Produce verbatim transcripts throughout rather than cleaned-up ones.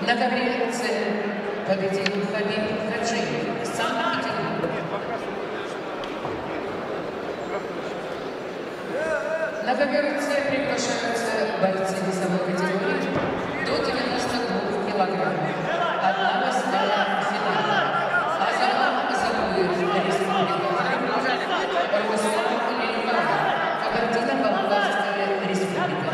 На ковре С победил Хабиб Хаджиев, Санкт-Петербург. На ковер С приглашаются бойцы весовой категории до девяноста двух килограммов. Одна восьмая финала. Азамат Закуев, Республика Крым, Руслан Лильков, Кабардино-Балкарская Республика.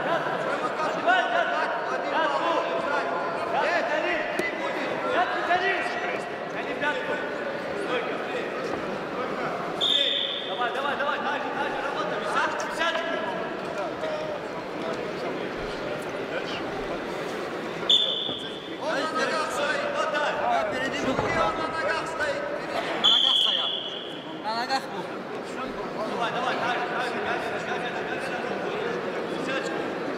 Давай, давай, давай, дальше, дальше, работаем. Сядь, сядь. Он на ногах стоит, вот так. Впереди руки, он на ногах стоит. На ногах стоят. На ногах был. Давай, давай, дальше, дальше, дальше, дальше, дальше, дальше. Сядь.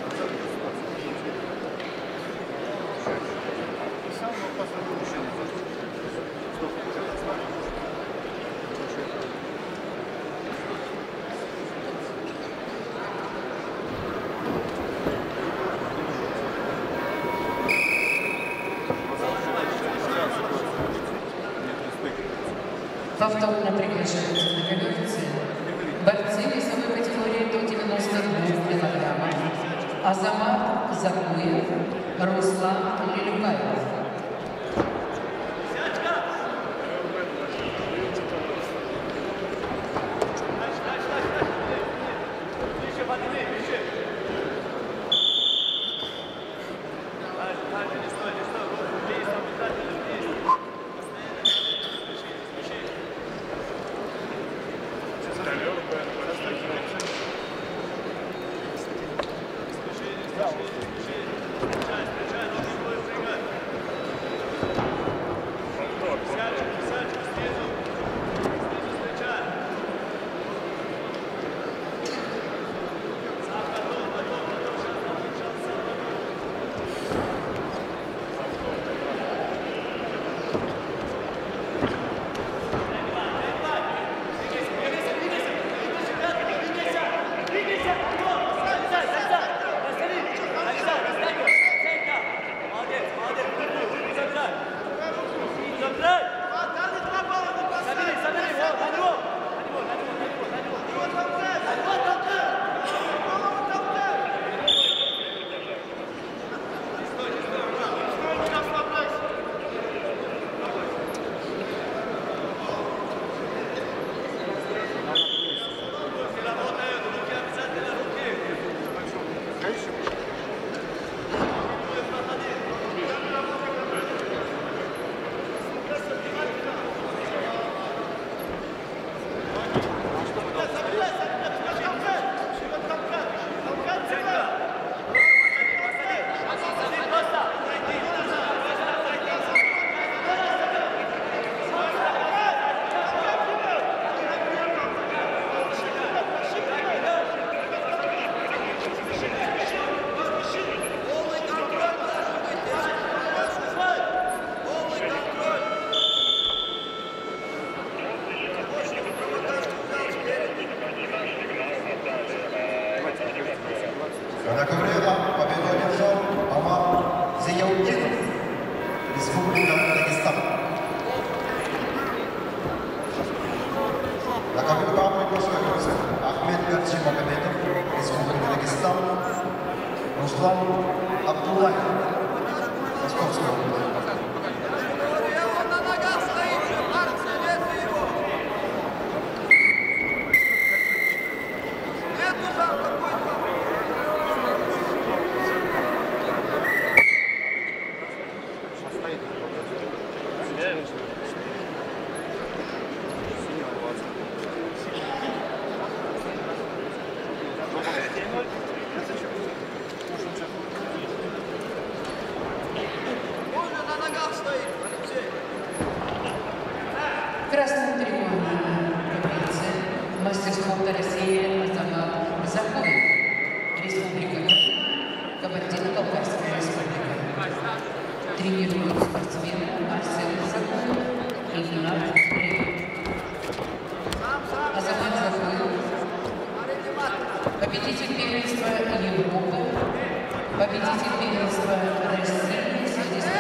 Повторно приглашаются на ковер С борцы весовой категории до девяноста двух килограммов. Азамат Закуев, Руслан Лилькаев. На ковре победу одержал Амар Зияудинов, Республика Дагестан. На ковре приглашаются Ахмед Гаджимагомедов, Республика Дагестан, Руслан Абдуллаев, Московская область. Красная трибуна победитель, мастер спорта России Азамат Закуев, Республика Крым, Кабардино-Балкарская республика. Тренируют спортсмены Арсен Закуев и Игнат Ревик. Азамат Закуев, победитель первенства Европы, победитель первенства России среди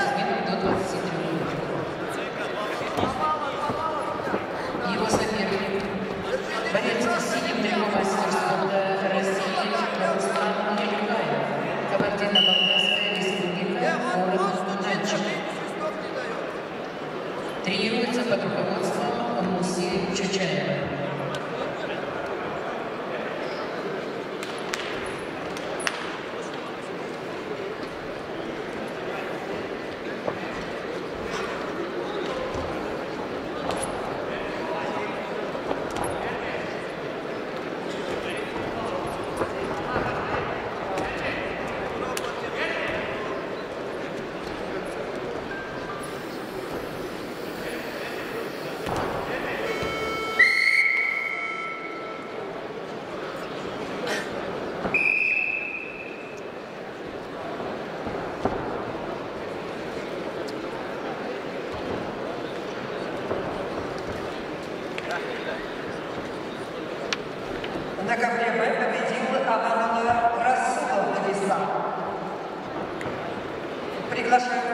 В декабре Б победил Аманула Расулов Дагестан. Приглашаем